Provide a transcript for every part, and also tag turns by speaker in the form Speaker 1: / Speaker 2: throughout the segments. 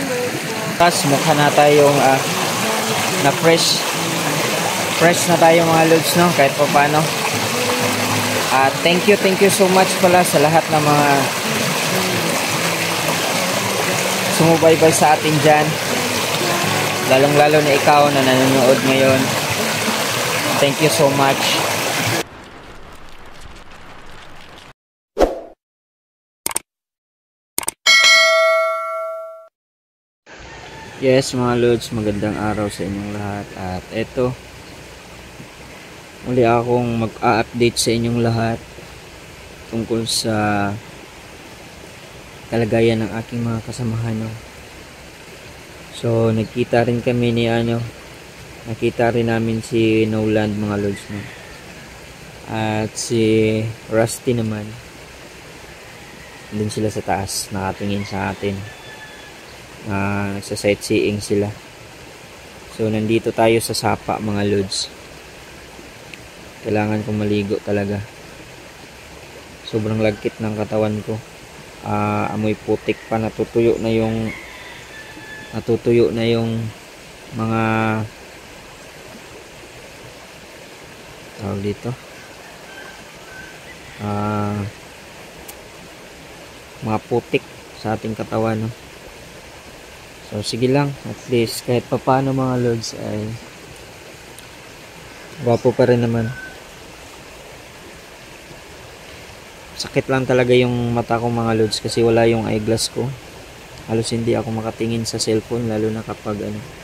Speaker 1: Tapos mukha na tayong na fresh na tayo mga lods, no? Kahit pa paano. Thank you so much pala sa lahat ng mga sumubaybay sa atin dyan. Lalong-lalo na ikaw na nanonood ngayon. Thank you so much. Yes mga lods, magandang araw sa inyong lahat. At eto, muli akong mag-update sa inyong lahat tungkol sa kalagayan ng aking mga kasamahan, no? So nagkita rin kami ni nakita rin namin si Noland mga lods, no? At si Rusty naman, doon sila sa taas nakatingin sa atin. Sa sightseeing sila. So nandito tayo sa sapa mga lods. Kailangan kong maligo talaga. Sobrang lagkit ng katawan ko. Amoy putik pa, natutuyo na yung mga tawag dito, mga putik sa ating katawan, no? So sige lang, at least kahit papaano mga lods ay gwapo pa rin naman. Sakit lang talaga yung mata ko mga lods kasi wala yung eyeglass ko. Halos hindi ako makatingin sa cellphone, lalo na kapag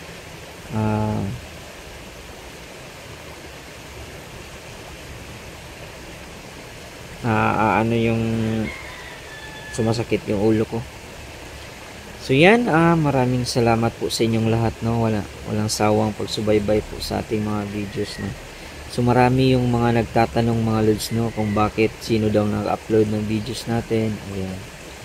Speaker 1: yung sumasakit yung ulo ko. So yan, maraming salamat po sa inyong lahat, no? Walang sawang pagsubaybay po sa ating mga videos, no? So marami yung mga nagtatanong mga lods, no, kung bakit sino daw nag-upload ng videos natin. Ayan.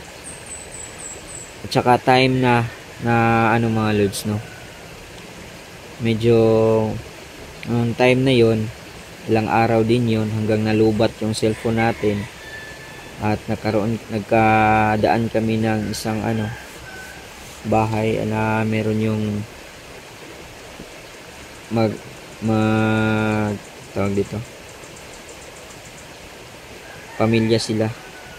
Speaker 1: At saka time na mga lods, no? Medyo time na yon, ilang araw din yon hanggang nalubat yung cellphone natin. At nagkadaan kami ng isang bahay na meron yung tawag dito, pamilya sila.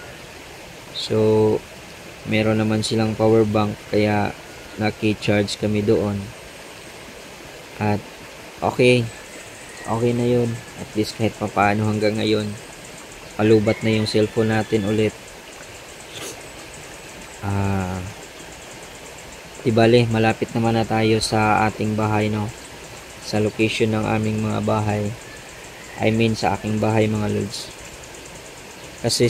Speaker 1: So meron naman silang power bank, kaya naki-charge kami doon. At okay na yun. At least kahit papaano hanggang ngayon palubat na yung cellphone natin ulit. Ibale, malapit naman na tayo sa ating bahay, no? Sa location ng aming mga bahay. I mean sa aking bahay mga lods. Kasi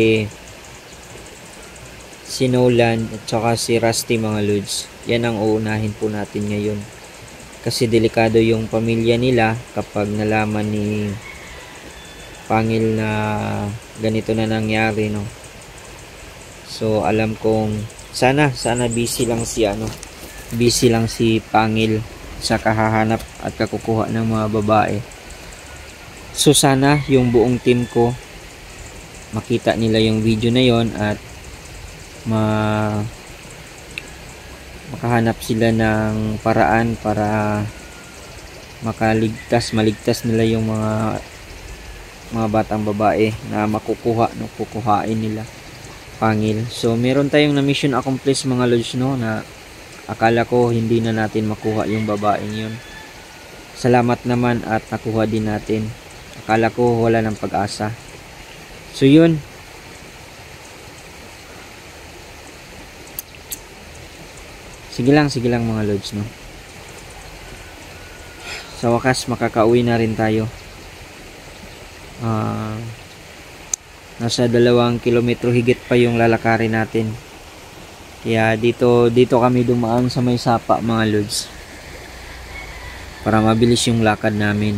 Speaker 1: si Noland at saka si Rusty mga lods, yan ang uunahin po natin ngayon. Kasi delikado yung pamilya nila kapag nalaman ni Pangil na ganito na nangyari, no? So alam kong sana busy lang si Pangil sa kahahanap at kakukuha ng mga babae. So sana yung buong team ko makita nila yung video na yon at makahanap sila ng paraan para maligtas nila yung mga batang babae na kukuhain nila Pangil. So meron tayong na mission accomplished mga lods, no, na akala ko hindi na natin makuha yung babaeng yun. Salamat naman at nakuha din natin. Akala ko wala ng pag-asa. So yun, sige lang mga lods, no. Sa wakas makakauwi na rin tayo. Nasa 2 kilometro higit pa yung lalakarin natin. Kaya dito kami dumaan sa may sapa mga lods, para mabilis yung lakad namin.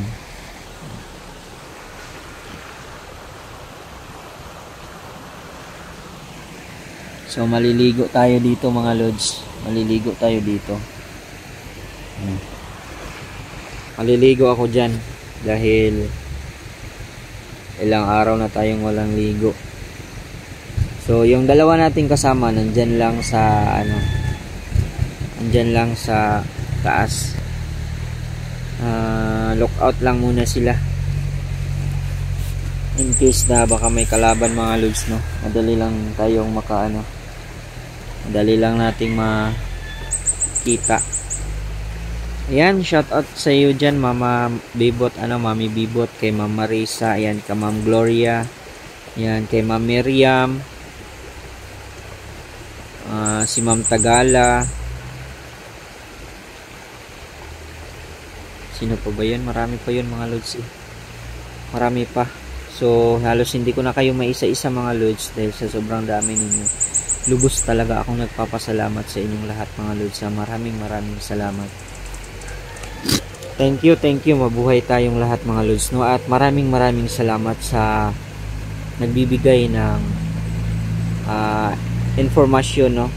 Speaker 1: So maliligo tayo dito mga lods. Maliligo ako dyan dahil ilang araw na tayong walang ligo. So yung dalawa nating kasama nandyan lang sa Andyan lang sa taas. Lookout lang muna sila. In case na baka may kalaban mga lods, no? Madali lang tayong madali lang nating makita. Ayan, shout out sa iyo dyan, Mama Bibot, Mami Bibot, kay Ma'am Marisa, ayan, kay Ma'am Gloria, ayan, kay Ma'am Miriam, si Ma'am Tagala, sino pa ba yun? Marami pa yun mga lods eh. Marami pa. So, halos hindi ko na kayo maisa-isa mga lods dahil sa sobrang dami ninyo. Lubos talaga akong nagpapasalamat sa inyong lahat mga lods. Maraming salamat. Thank you. Mabuhay tayong lahat mga lods, no? At maraming salamat sa nagbibigay ng informasyon, no?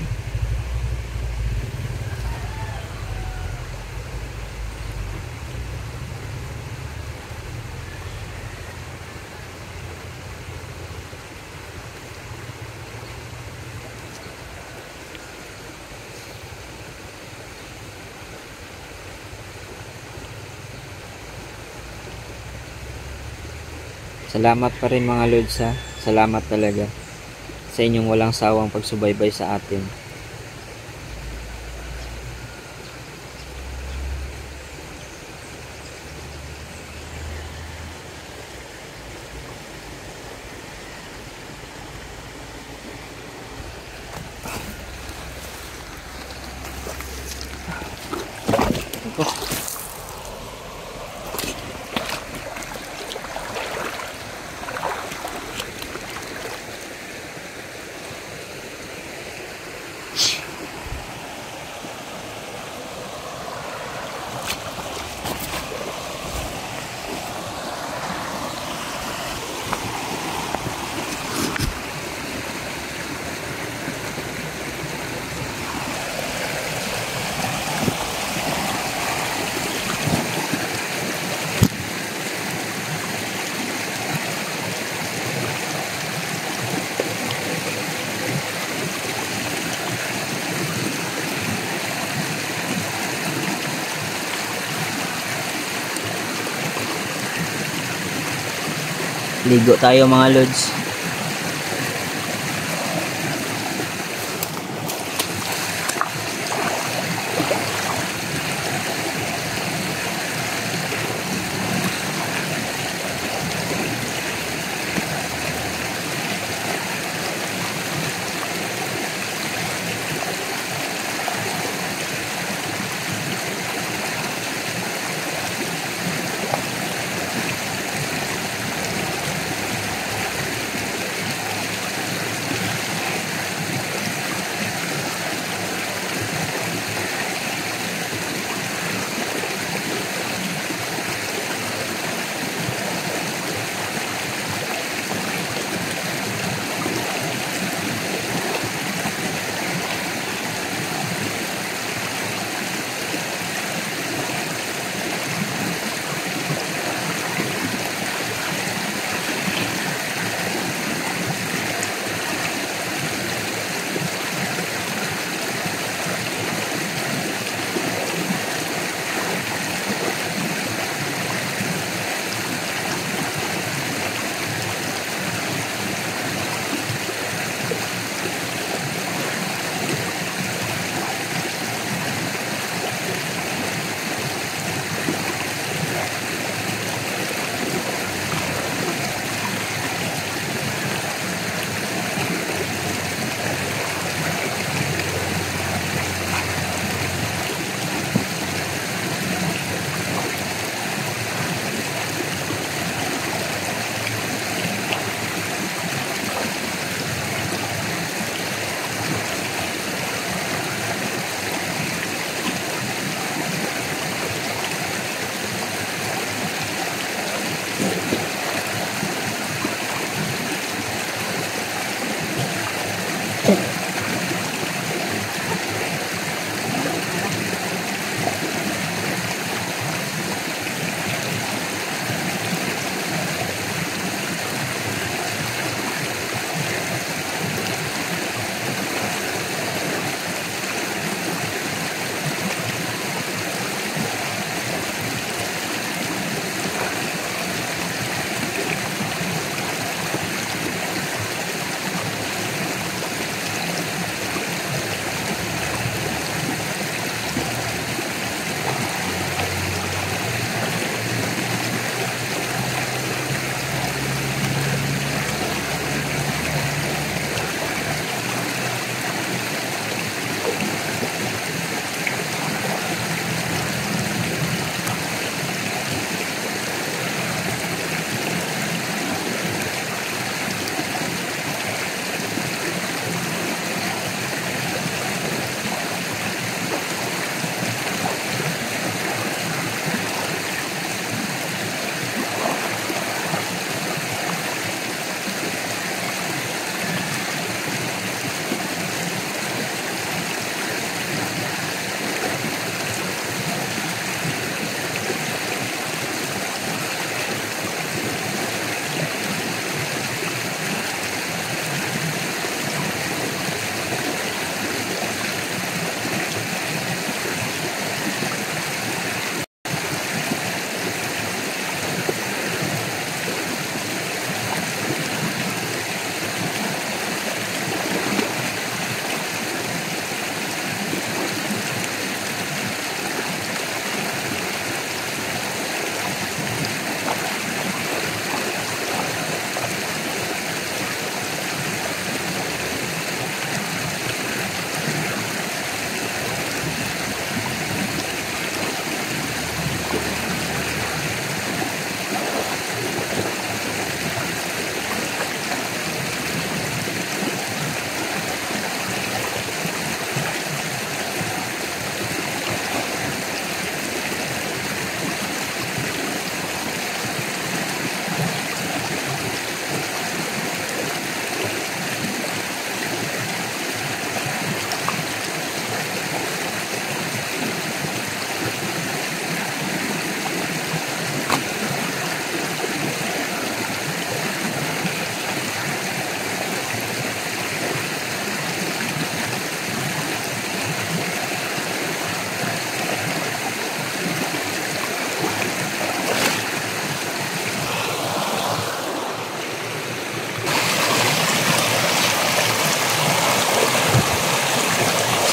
Speaker 1: Salamat pa rin mga lods, ha. Salamat talaga sa inyong walang sawang pagsubaybay sa atin. Ligo tayo mga lods.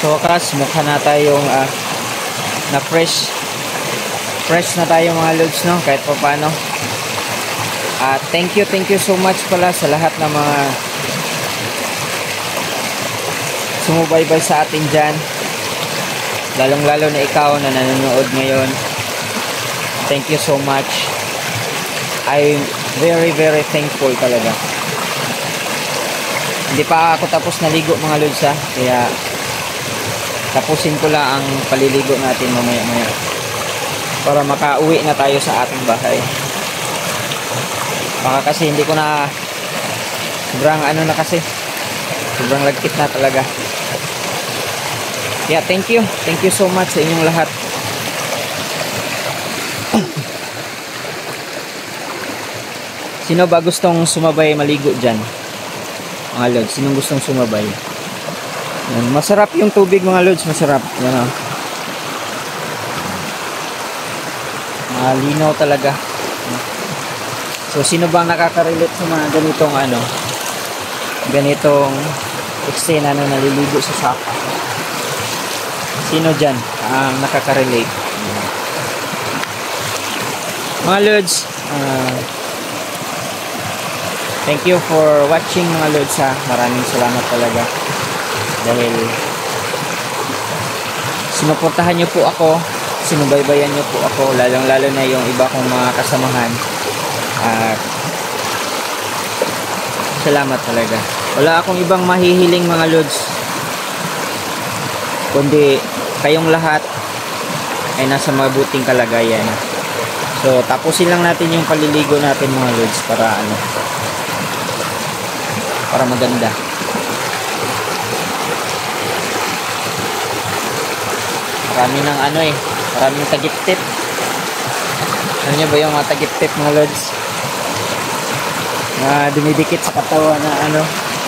Speaker 1: So wakas, mukha na tayong na fresh na tayo mga lods, no? Kahit pa paano. Thank you so much pala sa lahat ng mga sumubaybay sa atin dyan. Lalong lalo na ikaw na nanonood ngayon. Thank you so much. I'm very thankful talaga. Hindi pa ako tapos naligo mga lods, ha? Kaya tapusin ko lang ang paliligo natin mamaya para makauwi na tayo sa ating bahay. Baka kasi hindi ko na sobrang sobrang lagkit na talaga. Kaya thank you so much sa inyong lahat. Sino ba gustong sumabay maligo dyan mga lods? Sinong gustong sumabay? Yan. Masarap yung tubig mga lods, masarap. Yan, malinaw talaga. So sino bang nakaka-relate sa mga ganitong eksena na naliligo sa sapa? Sino dyan ang nakaka-relate? Mga lods, thank you for watching mga lods, ha. Maraming salamat talaga dahil sinuportahan nyo po ako, sinubaybayan nyo po ako, lalong lalo na yung iba kong mga kasamahan. Salamat talaga. Wala akong ibang mahihiling mga lods, kundi kayong lahat ay nasa mabuting kalagayan. So tapusin lang natin yung paliligo natin mga lods para maganda. Maraming tagip-tip. Alam nyo ba yung mga tagip-tip mga lods? Na dumidikit sa katawan na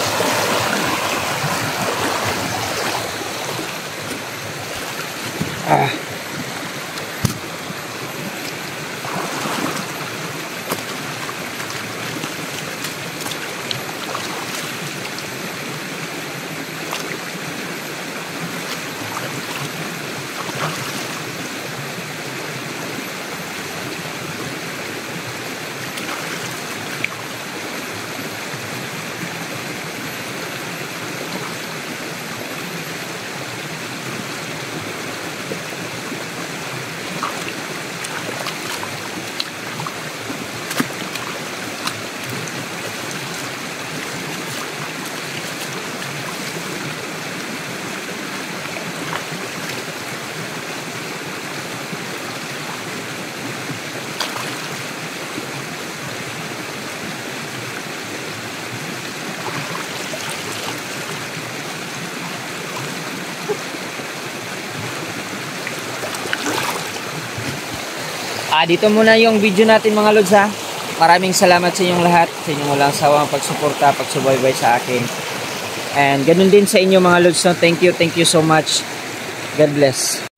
Speaker 1: dito muna yung video natin mga lods, ha. Maraming salamat sa inyong lahat, sa inyong walang sawang pagsuporta, pagsubaybay sa akin. And ganun din sa inyo mga lods, no? Thank you so much. God bless.